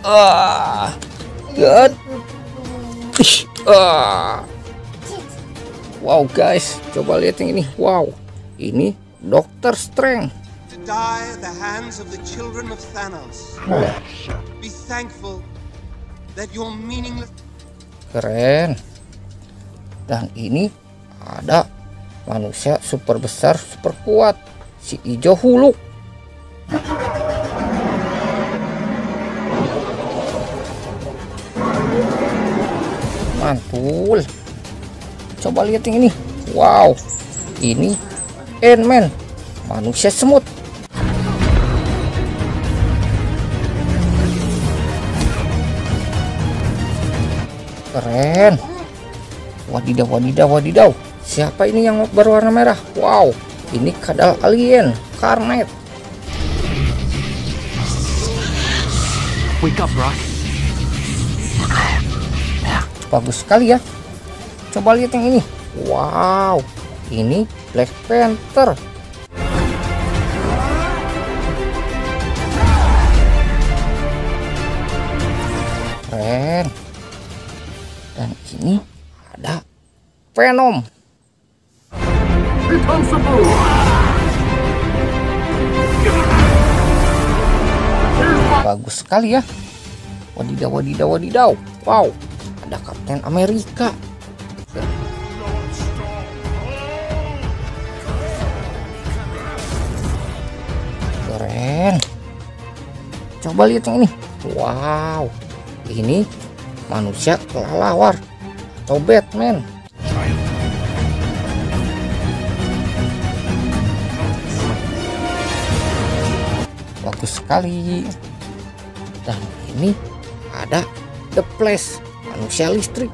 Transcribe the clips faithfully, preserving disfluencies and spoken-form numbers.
Ah, God. Ah. Wow guys, coba lihat yang ini. Wow, ini Doctor Strange. To die at the hands of the children of Thanos. Be thankful that your meaningless. Keren. Dan ini ada manusia super besar, super kuat, si Ijo Huluk. Mantul. Coba lihat yang ini. Wow, ini Ant-Man, manusia semut. Keren. Wadidaw, wadidaw, wadidaw. Siapa ini yang berwarna merah? Wow, ini kadal alien, Carnage. Wake up, Rock. Bagus sekali ya. Coba lihat yang ini. Wow, ini Black Panther. Keren. Dan ini ada Venom. Bagus sekali ya. Wadidaw, wadidaw, wadidaw. Wow, ada Kapten Amerika. Keren. Coba lihat yang ini. Wow, ini manusia kelelawar atau Batman. Bagus sekali. Dan ini ada The Flash, manusia listrik.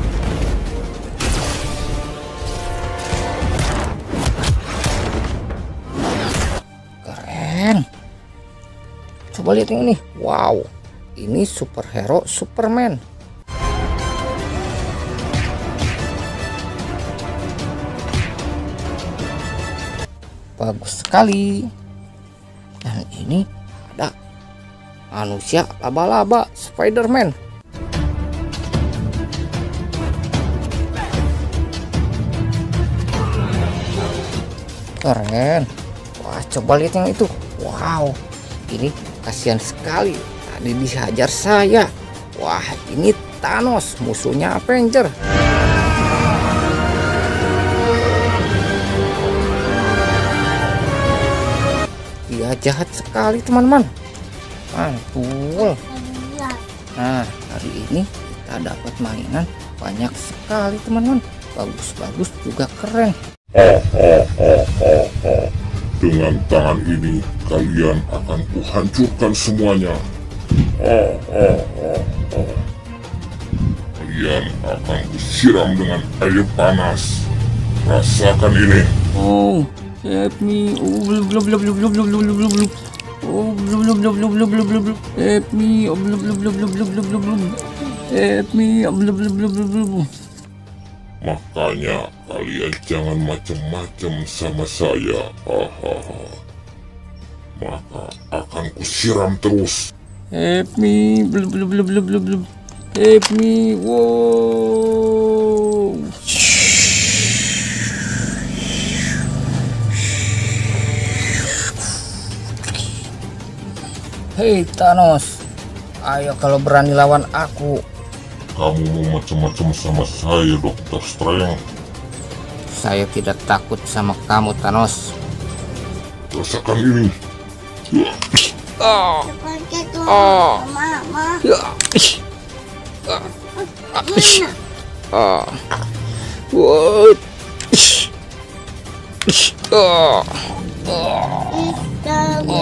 Keren. Coba lihat yang ini. Wow, ini superhero Superman. Bagus sekali. Dan ini ada manusia laba-laba Spider-Man. Keren. Wah, coba lihat yang itu. Wow, ini kasihan sekali, tadi dihajar saya. Wah, ini Thanos, musuhnya Avenger. Dia jahat sekali teman-teman. Mantul. Nah, hari ini kita dapat mainan banyak sekali teman-teman. Bagus-bagus juga keren. Dengan tangan ini kalian akan kuhancurkan semuanya. Kalian akan kusiram dengan air panas. Rasakan ini. Oh, help me. Oh, blub blub blub blub blub blub blub blub blub. Oh, blub blub blub blub blub blub blub blub. Help me. Oh, blub blub blub blub blub blub blub blub. Help me. Oh, blub blub blub blub blub. Makanya kalian jangan macam-macam sama saya. Hahaha. Maka akan kusiram terus. Help me. Blub blub blub blub blub blub. Help me. Wow. Hei Thanos, ayo kalau berani lawan aku. Kamu mau macam-macam sama saya, Dokter Strange? Saya tidak takut sama kamu, Thanos. Rasakan ini. Oh. Seperti itu, Oh. Mama. Oh. What? Oh. Kita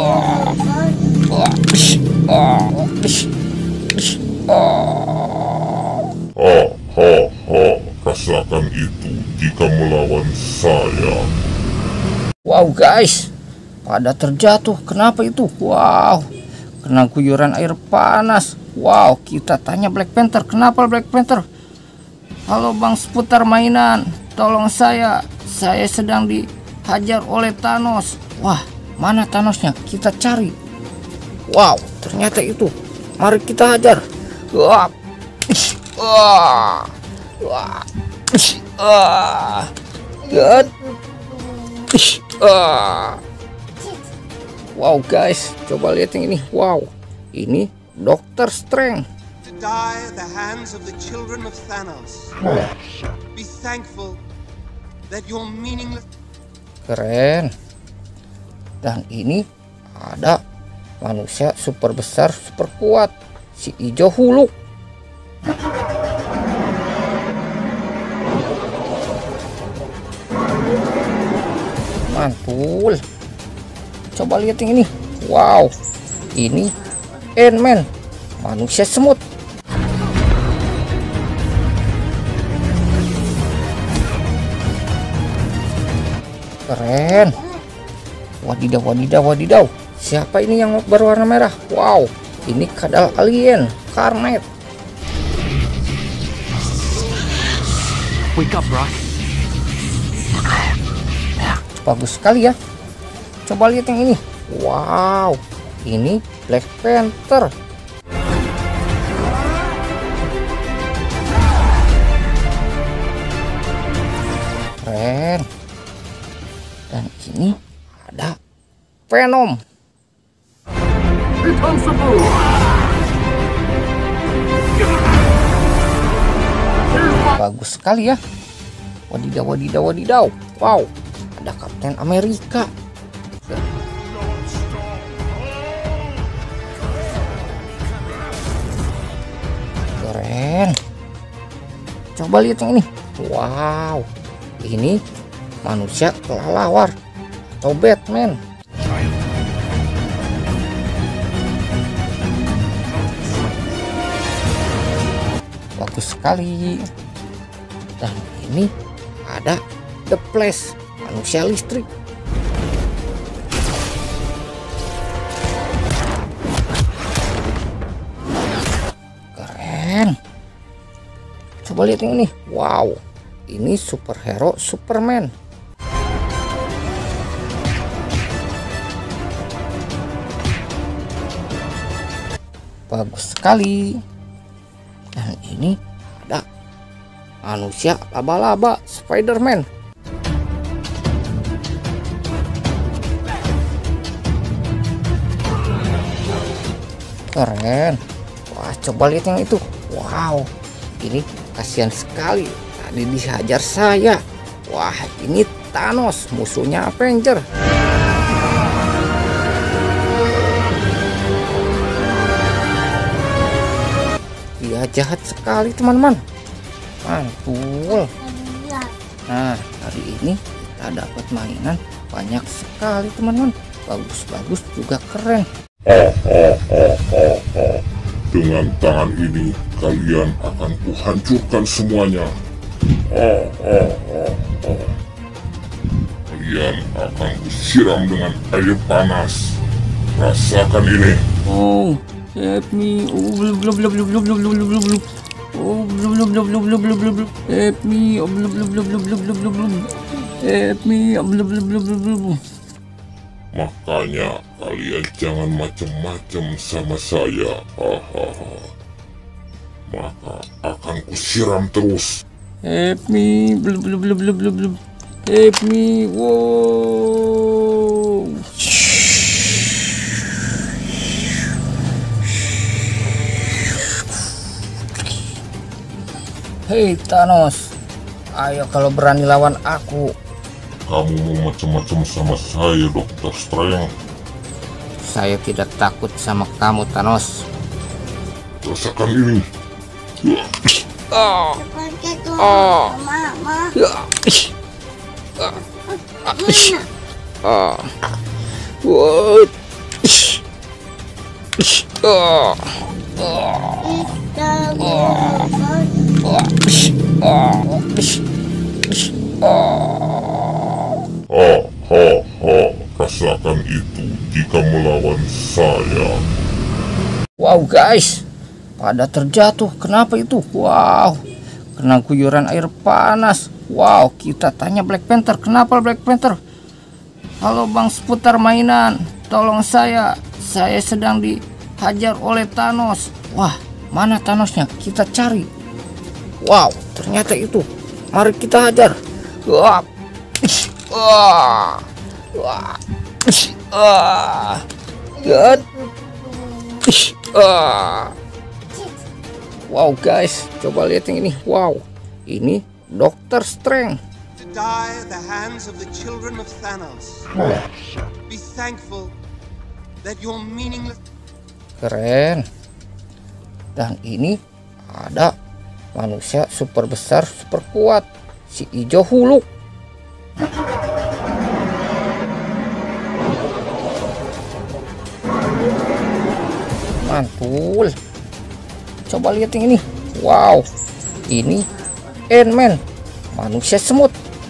Ha ha ha, rasakan itu jika melawan saya. Wow guys, pada terjatuh. Kenapa itu? Wow, kena guyuran air panas. Wow, kita tanya Black Panther, kenapa Black Panther? Halo bang seputar mainan, tolong saya, saya sedang dihajar oleh Thanos. Wah, mana Thanosnya? Kita cari. Wow, ternyata itu mari kita hajar. Wah, wah, wah, wah, God. Ah. Wow guys, coba lihat yang ini. Wow, ini Doctor Strange. To die at the hands of the children of Thanos. Be thankful that your meaningless. Keren. Dan ini ada manusia super besar, super kuat, si Ijo Huluk. Mantul. Coba lihat yang ini. Wow, ini Ant-Man, manusia semut. Keren. Wadidaw, wadidaw, wadidaw. Siapa ini yang berwarna merah? Wow, ini kadal alien, Carnage. Wake up, bro. Bagus sekali ya. Coba lihat yang ini. Wow, ini Black Panther. Keren. Dan ini ada Venom. Bagus sekali ya. Wadidaw, wadidaw, wadidaw. Wow, ada Kapten Amerika. Keren. Coba lihat yang ini. Wow, ini manusia kelelawar atau Batman. Bagus sekali. Dan ini ada The Flash, manusia listrik. Keren. Coba lihat yang ini. Wow, ini superhero Superman. Bagus sekali. Dan ini ada manusia laba-laba Spider-Man. Keren. Wah, coba lihat yang itu. Wow, ini kasihan sekali, tadi dihajar saya. Wah, ini Thanos, musuhnya Avenger. Dia jahat sekali teman-teman. Mantul. Nah, hari ini kita dapat mainan banyak sekali teman-teman. Bagus-bagus juga keren. Dengan tangan ini kalian akan kuhancurkan semuanya. Kalian akan kusiram dengan air panas. Rasakan ini. Oh, help me. Oh, blub blub blub blub blub blub blub blub. Oh, blub blub blub blub blub blub blub. Help me. Oh, blub blub blub blub blub blub blub. Help me. Oh, blub blub blub blub blub. Makanya kalian jangan macam-macam sama saya. Hahaha. Maka akan kusiram terus. Help me. Blub blub blub blub blub blub. Help me. Wow. Hei Thanos, ayo kalau berani lawan aku. Kamu mau macam-macam sama saya, Dokter Strange? Saya tidak takut sama kamu, Thanos. Rasakan ini. Oh. Pakai tuh, Oh. Mama. Ah. What? Ah. Kita Ha ha ha, rasakan itu jika melawan saya. Wow guys, pada terjatuh. Kenapa itu? Wow, kena guyuran air panas. Wow, kita tanya Black Panther. Kenapa Black Panther? Halo bang seputar mainan, tolong saya. Saya sedang di dihajar oleh Thanos. Wah, mana Thanosnya? Kita cari. Wow, ternyata itu. Mari kita hajar. Wah, wah, wah, wah, wah. Wow guys, coba lihat yang ini. Wow, ini Doctor Strange. To die at the hands of the children of Thanos. Be thankful that your meaningless. Keren. Dan ini ada manusia super besar, super kuat, si Ijo Huluk. Mantul. Coba lihat yang ini. Wow, ini Ant-Man, manusia semut.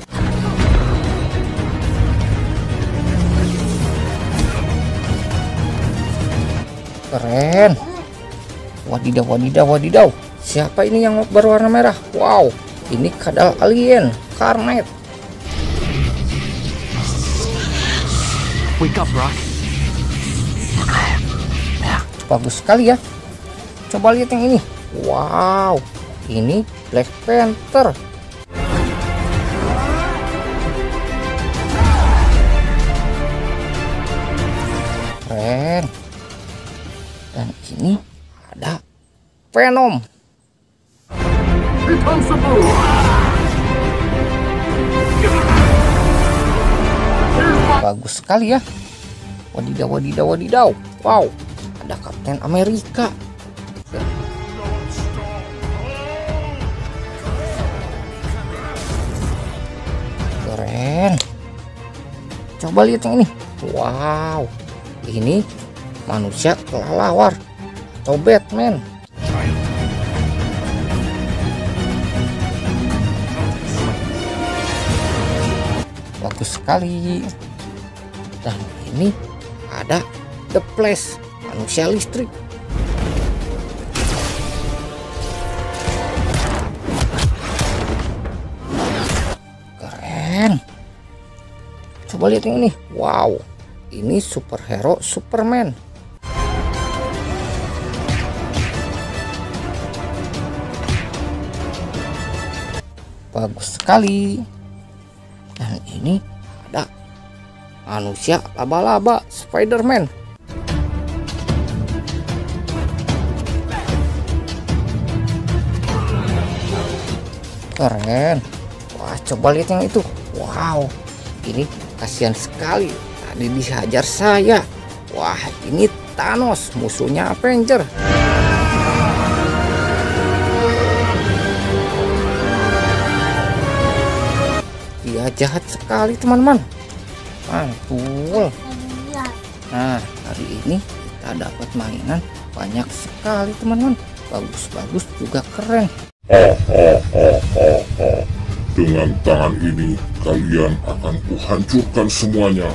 Keren. Wadidaw, wadidaw, wadidaw. Siapa ini yang berwarna merah? Wow, ini kadal alien, Carnage. Wake up, Rock. Bagus sekali ya. Coba lihat yang ini. Wow, ini Black Panther. Keren. Dan ini ada Venom. Bagus sekali ya. Wadidaw, wadidaw, wadidaw. Wow, ada Kapten Amerika. Keren. Coba lihat yang ini. Wow, ini manusia kelelawar atau Batman. Bagus sekali. Dan ini ada The Flash, manusia listrik. Keren. Coba lihat yang ini. Wow, ini superhero Superman. Bagus sekali. Dan ini ada manusia laba-laba Spider-Man. Keren. Wah, coba lihat yang itu. Wow, ini kasihan sekali, tadi dihajar saya. Wah, ini Thanos, musuhnya Avenger. Dia jahat sekali teman-teman. Mantul. Nah, hari ini kita dapat mainan banyak sekali teman-teman. Bagus-bagus juga keren. Dengan tangan ini kalian akan kuhancurkan semuanya.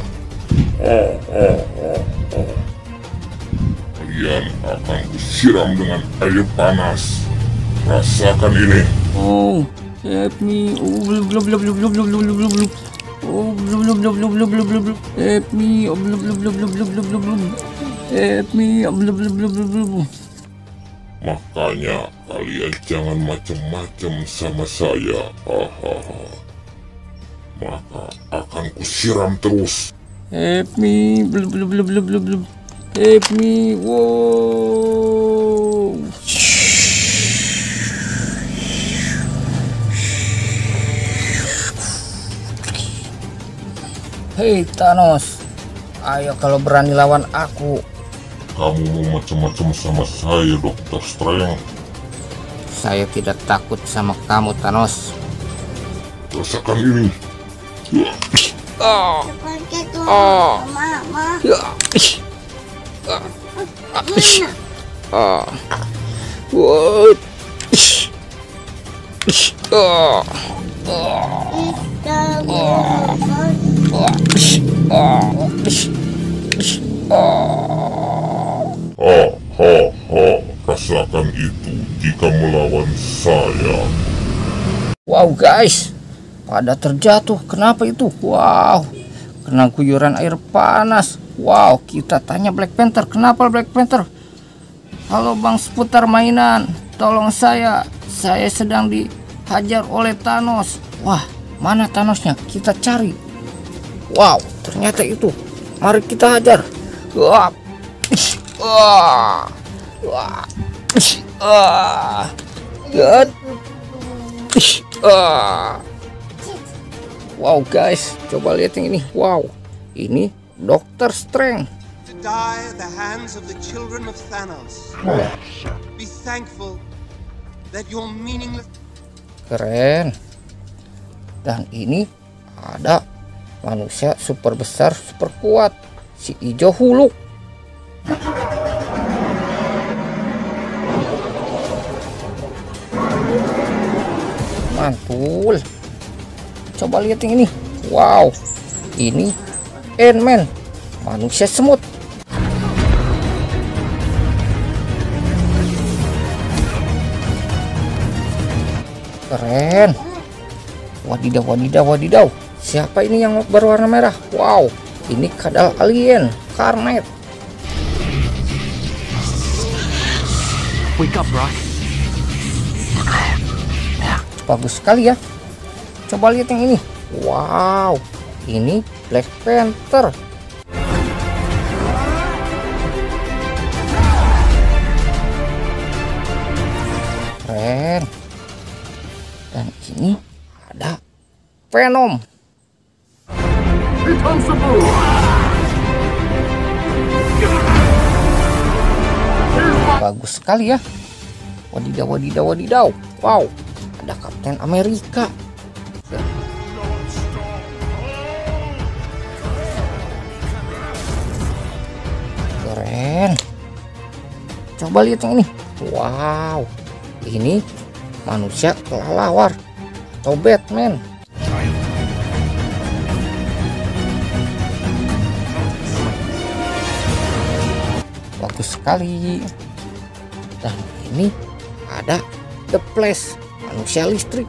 Kalian akan kusiram dengan air panas. Rasakan ini. Oh, help me. Oh, blub blub blub blub blub blub blub blub blub. Oh, blub blub blub blub blub blub blub blub. Help me. Oh, blub blub blub blub blub blub blub blub. Help me. Oh, blub blub blub blub blub. Makanya kalian jangan macam-macam sama saya. Hahaha. Maka akan kusiram terus. Help me. Blub blub blub blub blub blub. Help me. Wow. Hei Thanos, ayo kalau berani lawan aku. Kamu mau macam-macam sama saya, Dokter Strange? Saya tidak takut sama kamu, Thanos. Rasakan ini. Ya. Oh. Seperti itu, Oh. Mama. Ya. Ah. Ah. What? Ah. Kita Ah. Ah. Ha ha ha. Rasakan itu jika melawan saya. Wow guys, pada terjatuh. Kenapa itu? Wow, kena guyuran air panas. Wow, kita tanya Black Panther, kenapa Black Panther? Halo Bang seputar mainan, tolong saya. Saya sedang dihajar oleh Thanos. Wah, mana Thanosnya? Kita cari. Wow, ternyata itu. Mari kita hajar. Wah. Wah. Wah. Wah. Lihat. Wah. Wow guys, coba lihat yang ini. Wow, ini Doctor Strange. To die at the hands of the children of Thanos. Be thankful that your meaningless. Keren. Dan ini ada manusia super besar, super kuat, si Ijo Huluk. Mantul. Coba lihat yang ini. Wow, ini Ant-Man, manusia semut. Keren. Wadidaw, wadidaw, wadidaw. Siapa ini yang berwarna merah? Wow, ini kadal alien, Carnage. Wake up, Rock. Bagus sekali ya. Coba lihat yang ini. Wow, ini Black Panther. Keren. Dan ini ada Venom. Bagus sekali ya. Wadidaw, wadidaw, wadidaw. Wow, ada Kapten Amerika. Keren. Coba lihat yang ini. Wow, ini manusia kelelawar atau Batman. Bagus sekali. Dan ini ada The Flash, manusia listrik.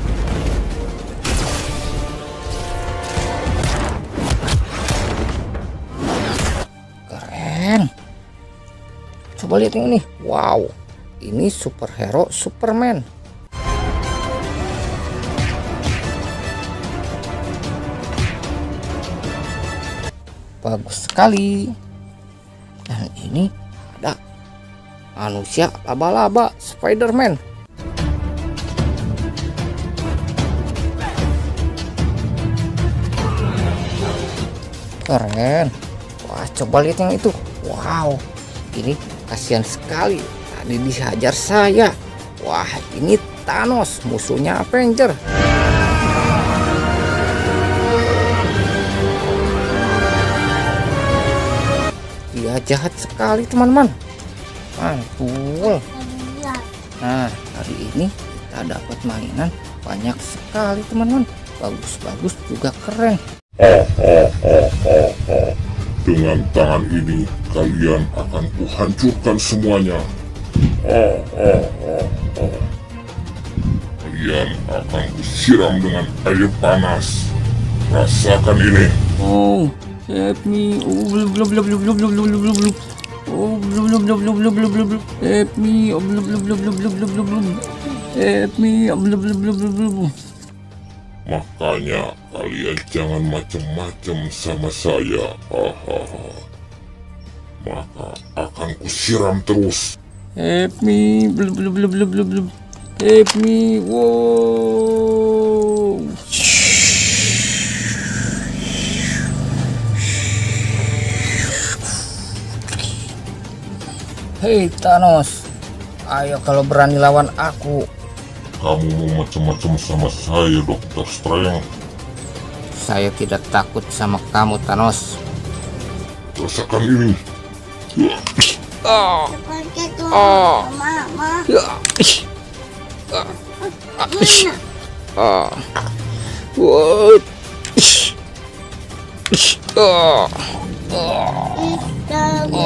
Keren. Coba lihat yang ini. Wow, ini superhero Superman. Bagus sekali. Dan ini ada manusia laba-laba Spider-Man. Keren. Wah, coba lihat yang itu. Wow, ini kasihan sekali, tadi dihajar saya. Wah, ini Thanos, musuhnya Avenger. Dia jahat sekali teman-teman. Mantul. Nah, hari ini kita dapat mainan banyak sekali teman-teman. Bagus-bagus juga keren. Dengan tangan ini kalian akan kuhancurkan semuanya. Kalian akan kusiram dengan air panas. Rasakan ini. Oh, help me. Oh, blub blub blub blub blub blub blub blub blub. Oh, blub blub blub blub blub blub blub. Help me. Oh, blub blub blub blub blub blub blub blub. Help me. Oh, blub blub blub blub blub. Makanya kalian jangan macam-macam sama saya. Hahaha. Maka akan kusiram terus. Help me. Blub blub blub blub blub blub. Help me. Wow. Hei Thanos, ayo kalau berani lawan aku. Kamu mau macam-macam sama saya, Dokter Strange? Saya tidak takut sama kamu, Thanos. Rasakan ini. Oh. Seperti itu, Oh. Mama. Ah. What? Oh. Kita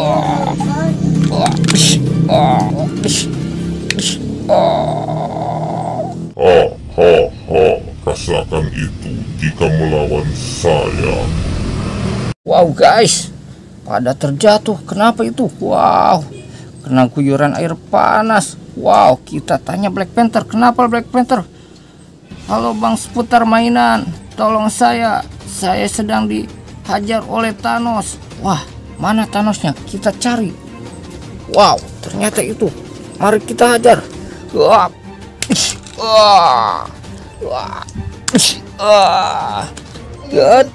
Ha ha ha, rasakan itu jika melawan saya. Wow guys, pada terjatuh. Kenapa itu? Wow, kena guyuran air panas. Wow, kita tanya Black Panther, kenapa Black Panther? Halo bang seputar mainan, tolong saya, saya sedang dihajar oleh Thanos. Wah, mana Thanosnya? Kita cari. Wow, ternyata itu. Mari kita hajar. Wah, wah, wah, wah, God.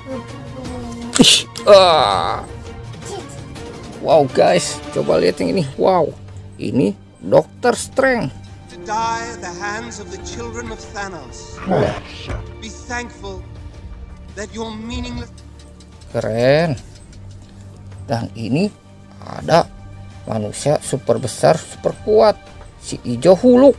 Ah. Wow guys, coba lihat yang ini. Wow, ini Doctor Strange. To die at the hands of the children of Thanos. Be thankful that your meaningless. Keren. Dan ini ada manusia super besar, super kuat, si Ijo Huluk.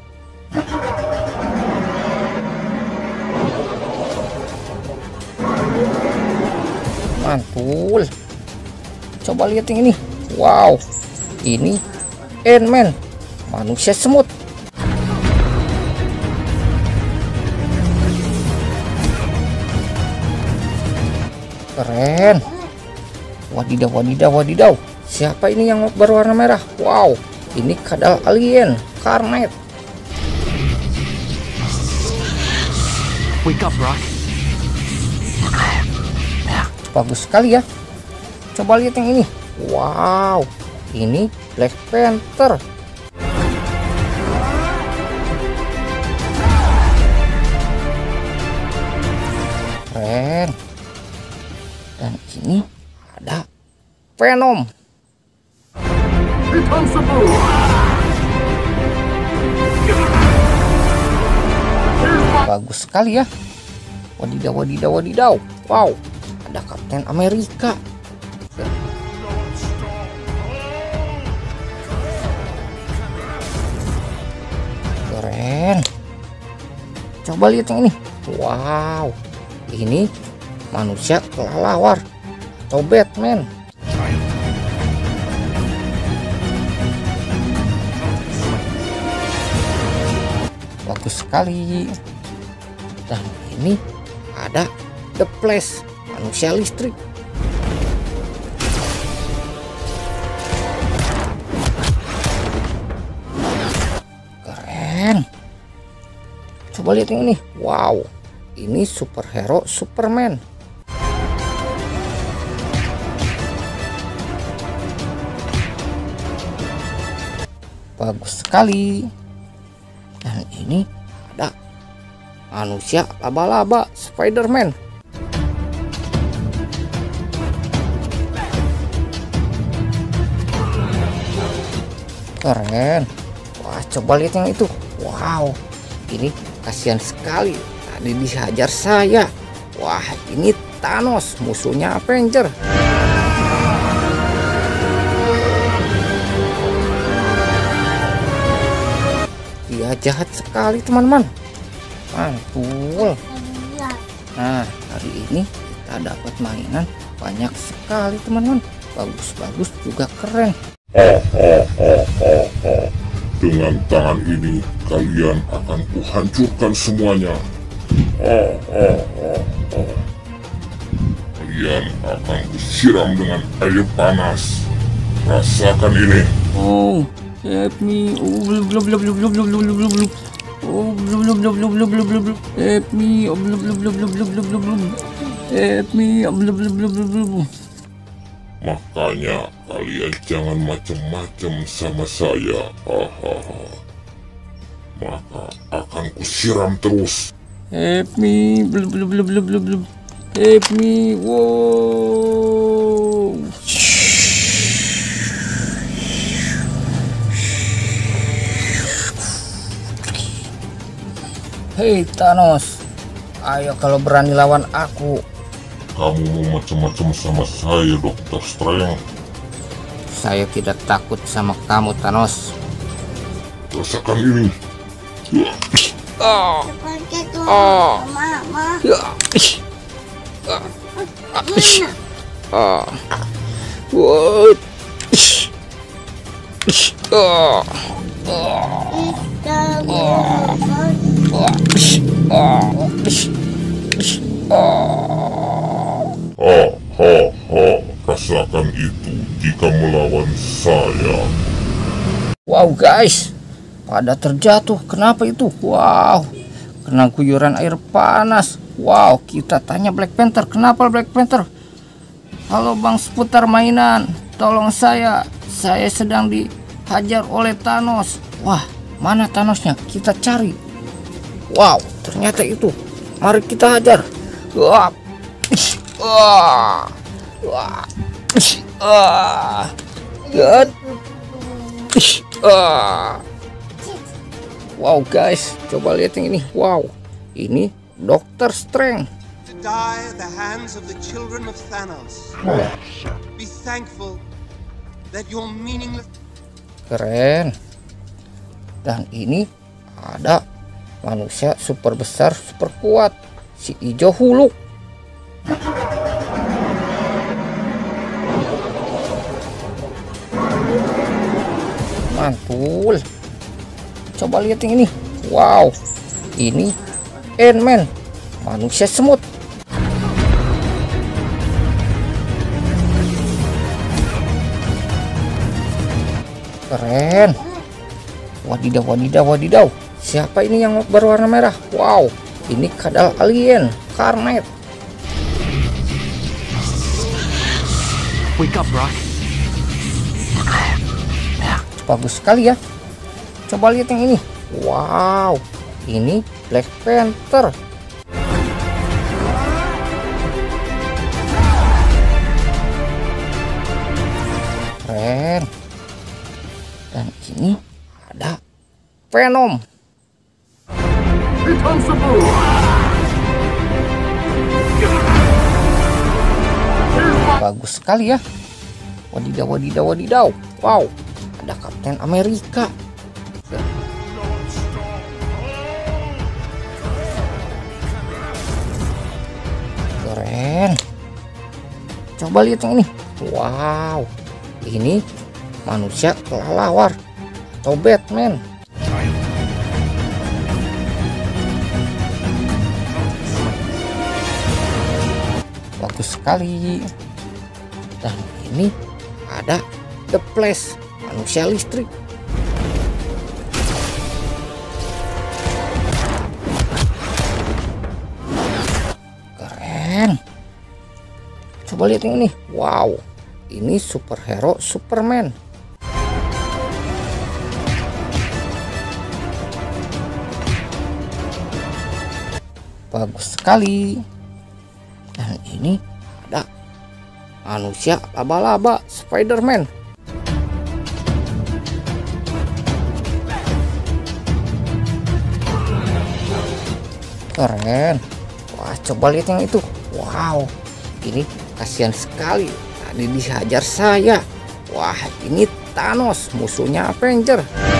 Mantul. Coba lihat yang ini. Wow, ini Ant-Man, manusia semut. Keren. Wadidaw, wadidaw, wadidaw. Siapa ini yang berwarna merah? Wow, ini kadal alien, Carnage. Wake up, bro. Bagus sekali ya. Coba lihat yang ini. Wow, ini Black Panther. Keren. Dan ini ada Venom. Bagus sekali ya. Wadidaw, wadidaw, wadidaw. Wow, ada Kapten Amerika. Keren. Coba lihat yang ini. Wow, ini manusia kelelawar atau Batman. Bagus sekali. Dan ini ada The Flash, manusia listrik. Keren. Coba lihat yang ini. Wow, ini superhero Superman. Bagus sekali. Dan ini ada manusia laba-laba Spider-Man. Keren. Wah, coba lihat yang itu. Wow, ini kasihan sekali, tadi dihajar saya. Wah, ini Thanos, musuhnya Avenger. Dia jahat sekali teman-teman. Mantul. Nah, hari ini kita dapat mainan banyak sekali teman-teman. Bagus-bagus juga keren. Dengan tangan ini kalian akan kuhancurkan semuanya. Kalian akan kusiram dengan air panas. Rasakan ini. Oh, help me. Oh, blub blub blub blub blub blub blub blub. Oh, blub blub blub blub blub blub blub. Help me. Oh, blub blub blub blub blub blub blub. Help me. Oh, blub blub blub blub blub. Makanya kalian jangan macam-macam sama saya. Hahaha. Maka akan kusiram terus. Help me. Blub blub blub blub blub blub. Help me. Wow. Hei Thanos, ayo kalau berani lawan aku. Kamu mau macam-macam sama saya, Dokter Strange? Saya tidak takut sama kamu, Thanos. Rasakan ini. Ya. Oh. Pakai tuh, Oh. Mama. Ya. Ah. What? Ah. Kita Ha ha ha. Rasakan itu jika melawan saya. Wow guys, pada terjatuh. Kenapa itu? Wow, kena guyuran air panas. Wow, kita tanya Black Panther. Kenapa Black Panther? Halo bang seputar mainan, tolong saya. Saya sedang dihajar oleh Thanos. Wah, mana Thanosnya? Kita cari. Wow, ternyata itu. Mari kita hajar. Wah, wah, wah, wah, God. Ah. Wow guys, coba lihat yang ini. Wow, ini Doctor Strange. To die at the hands of the children of Thanos. Be thankful that your meaningless. Keren. Dan ini ada manusia super besar, super kuat, si Ijo Huluk. Mantul. Coba lihat yang ini. Wow, ini Ant-Man, manusia semut. Keren. Wadidaw, wadidaw, wadidaw. Siapa ini yang berwarna merah? Wow, ini kadal alien, Carnage. Wake up, Rock. Bagus sekali ya. Coba lihat yang ini. Wow, ini Black Panther. Keren. Dan ini ada Venom. Bagus sekali ya. Wadidaw, wadidaw, wadidaw. Wow, ada Kapten Amerika. Keren. Coba lihat yang ini. Wow, ini manusia kelelawar atau Batman. Bagus sekali. Dan ini ada The Flash, manusia listrik. Keren. Coba lihat yang ini. Wow, ini superhero Superman. Bagus sekali. Dan ini ada manusia laba-laba Spider-Man. Keren. Wah, coba lihat yang itu. Wow, ini kasihan sekali, tadi dihajar saya. Wah, ini Thanos, musuhnya Avenger.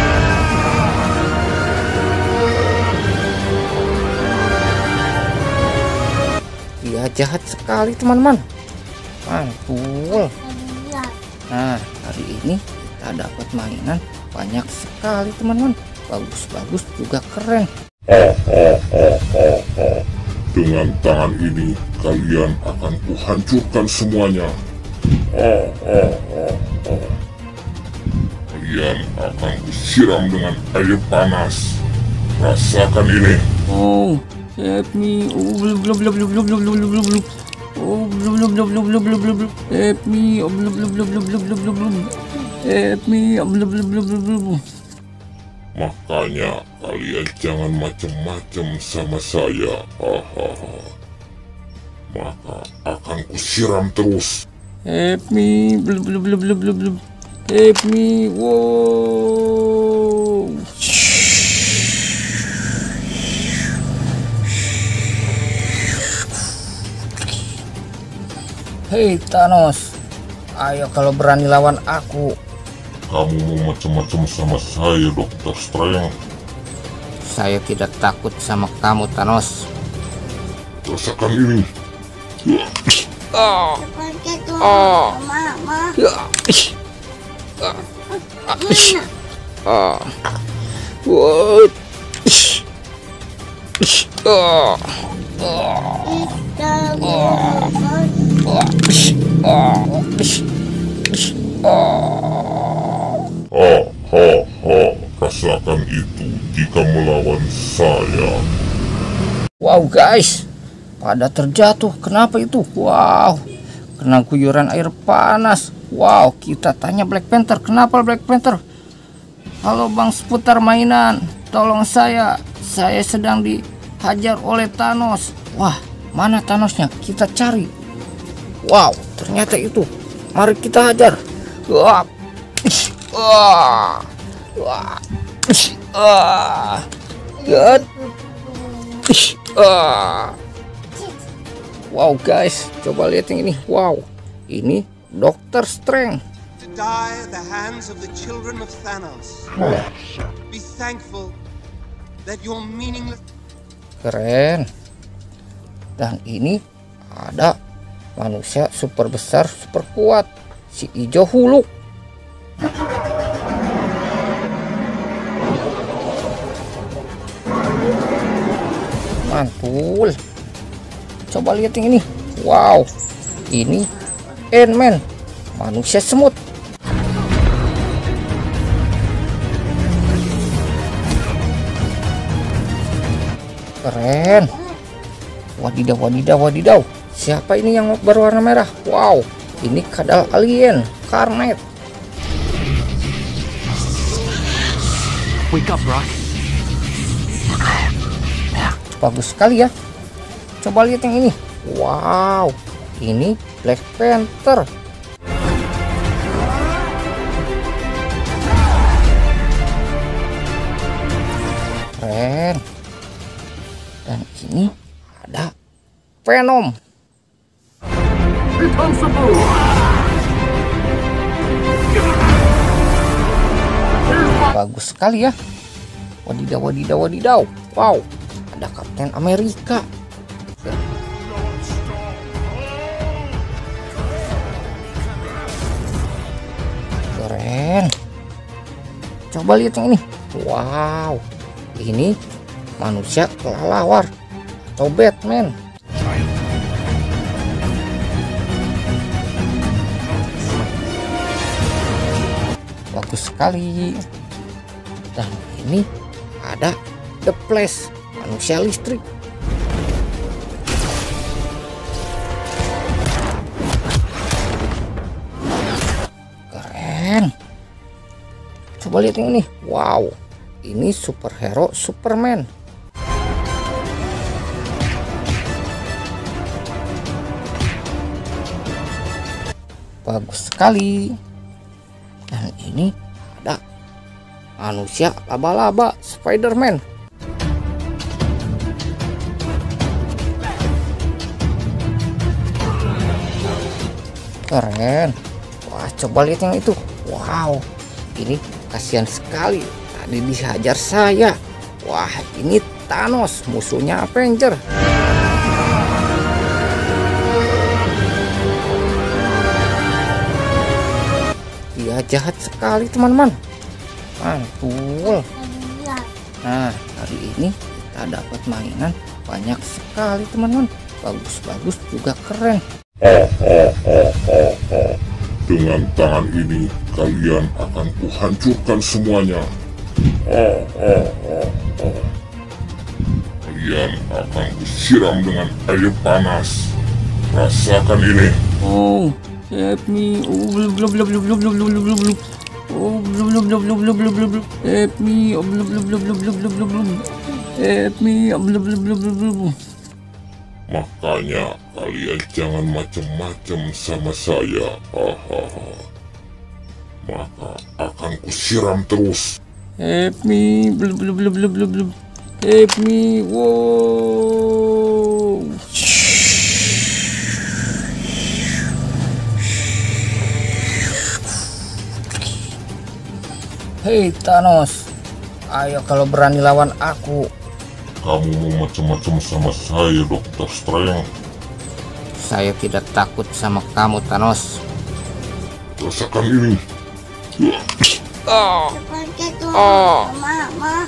Dia jahat sekali teman-teman. Mantul. Nah, hari ini kita dapat mainan banyak sekali teman-teman. Bagus-bagus juga keren. Dengan tangan ini kalian akan kuhancurkan semuanya. Kalian akan kusiram dengan air panas. Rasakan ini. Oh, help me. Oh, blub blub blub blub blub blub blub blub blub. Oh, blub blub blub blub blub blub blub blub. Help me. Oh, blub blub blub blub blub blub blub blub. Help me. Oh, blub blub blub blub blub blub. Makanya kalian jangan macam-macam sama saya. Hahaha. Maka akan kusiram terus. Help me. Blub blub blub blub blub blub. Help me. Wow. Hei Thanos, ayo kalau berani lawan aku. Kamu mau macam-macam sama saya, Dokter Strange. Saya tidak takut sama kamu, Thanos. Rasakan ini. Oh. Pakai tuh, Oh. Mama. Ah. What? Ah. Kita Ha ha Haha, rasakan itu jika melawan saya. Wow guys, pada terjatuh. Kenapa itu? Wow, kena guyuran air panas. Wow, kita tanya Black Panther. Kenapa Black Panther? Halo bang seputar mainan, tolong saya. Saya sedang dihajar oleh Thanos. Wah, mana Thanosnya? Kita cari. Wow, ternyata itu. Mari kita hajar. Wah, wah, wah, wah, God. Ah. Wow guys, coba lihat yang ini. Wow, ini Doctor Strange. To die at the hands of the children of Thanos. Be thankful that your meaningless. Keren. Dan ini ada manusia super besar, super kuat, si Ijo Huluk. Mantul. Coba lihat yang ini. Wow, ini Ant-Man, manusia semut. Keren. Wadidaw, wadidaw, wadidaw. Siapa ini yang berwarna merah? Wow, ini kadal alien, Carnage. Wake up, Rock. Bagus sekali ya. Coba lihat yang ini. Wow, ini Black Panther. Keren. Dan ini ada Venom. Bagus sekali ya. Wadidaw, wadidaw, wadidaw. Wow, ada Kapten Amerika. Keren. Coba lihat yang ini. Wow, ini manusia kelelawar atau Batman. Bagus sekali. Dan ini ada The Flash, manusia listrik. Keren. Coba lihat yang ini. Wow, ini superhero Superman. Bagus sekali. Dan ini ada manusia laba-laba Spider-Man. Keren. Wah, coba lihat yang itu. Wow, ini kasihan sekali, tadi dihajar saya. Wah, ini Thanos, musuhnya Avenger. Dia jahat sekali teman-teman. Mantul. Nah, hari ini kita dapat mainan banyak sekali teman-teman. Bagus-bagus juga keren. Dengan tangan ini kalian akan kuhancurkan semuanya. Kalian akan kusiram dengan air panas. Rasakan ini. Oh, help me. Oh, blub blub blub blub blub blub blub blub blub. Oh, blub blub blub blub blub blub blub blub. Help me. Oh, blub blub blub blub blub blub blub blub. Help me. Oh, blub blub blub blub blub blub. Makanya kalian jangan macam-macam sama saya. Hahaha. Maka akan kusiram terus. Help me. Blub blub blub blub blub blub. Help me. Wow. Hei Thanos, ayo kalau berani lawan aku. Kamu mau macam-macam sama saya, Dokter Strange? Saya tidak takut sama kamu, Thanos. Rasakan ini. Oh. Seperti itu, Oh. Mama.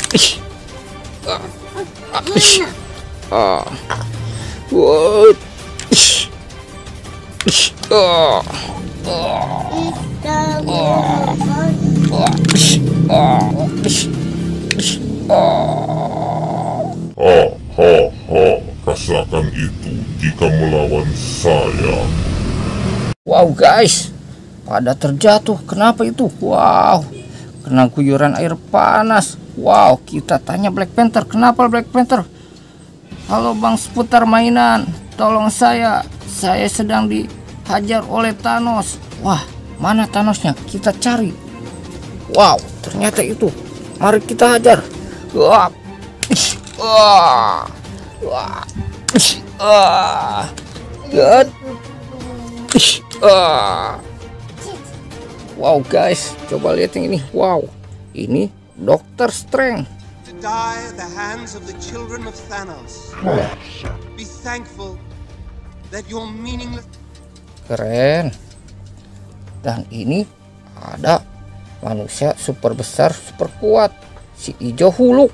Ah. What? Oh. Kita Ah, ish, ah, ish, ish, ah. Ha ha ha, rasakan itu jika melawan saya. Wow guys, pada terjatuh. Kenapa itu? Wow, kena guyuran air panas. Wow, kita tanya Black Panther, kenapa Black Panther? Halo bang seputar mainan, tolong saya, saya sedang dihajar oleh Thanos. Wah, mana Thanosnya? Kita cari. Wow, ternyata itu. Mari kita hajar. Wah, ish, wah, wah, ish, wah, God, ish, wah. Wow guys, coba lihat yang ini. Wow, ini Doctor Strange. To die at the hands of the children of Thanos. Be thankful that your meaningless... Keren. Dan ini ada manusia super besar, super kuat, si Ijo Huluk.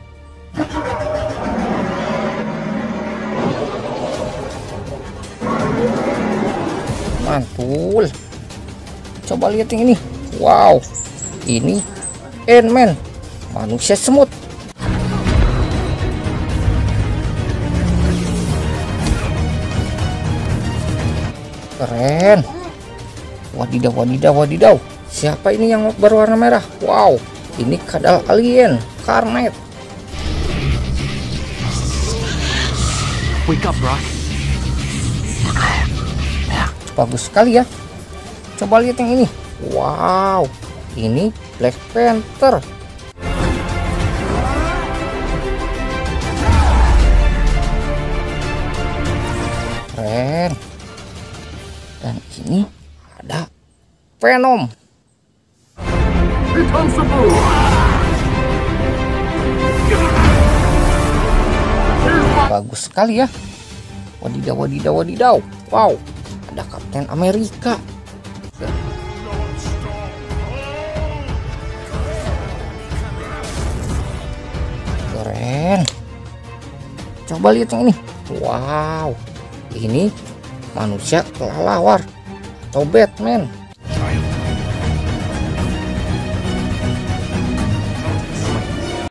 Mantul. Coba lihat yang ini. Wow, ini Ant-Man, manusia semut. Keren. Wadidaw, wadidaw, wadidaw. Siapa ini yang berwarna merah? Wow, ini kadal alien, Carnage. Wake up, bro. Bagus sekali ya. Coba lihat yang ini. Wow, ini Black Panther. Keren. Dan ini ada Venom. Bagus sekali ya. Wadidaw, wadidaw, wadidaw. Wow, ada Kapten Amerika. Keren. Coba lihat yang ini. Wow, ini manusia kelelawar atau Batman.